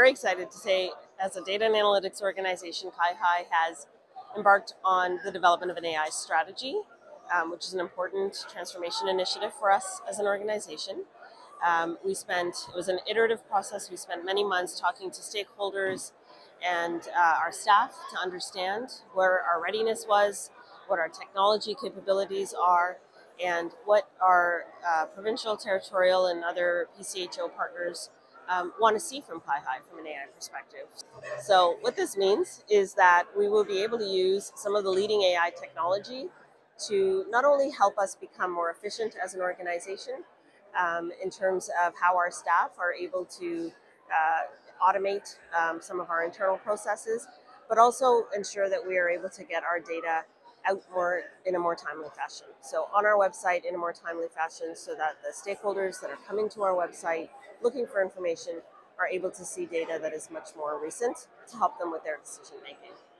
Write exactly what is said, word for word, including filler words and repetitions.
very excited to say, as a data and analytics organization, CaiHi has embarked on the development of an A I strategy, um, which is an important transformation initiative for us as an organization. Um, we spent, it was an iterative process. We spent many months talking to stakeholders and uh, our staff to understand where our readiness was, what our technology capabilities are, and what our uh, provincial, territorial, and other P C H O partners um, want to see from CaiHi from an A I perspective. So what this means is that we will be able to use some of the leading A I technology to not only help us become more efficient as an organization, Um, in terms of how our staff are able to uh, automate um, some of our internal processes, but also ensure that we are able to get our data out more in a more timely fashion. So on our website in a more timely fashion, so that the stakeholders that are coming to our website looking for information are able to see data that is much more recent to help them with their decision making.